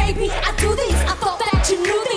baby, I do this. I thought that you knew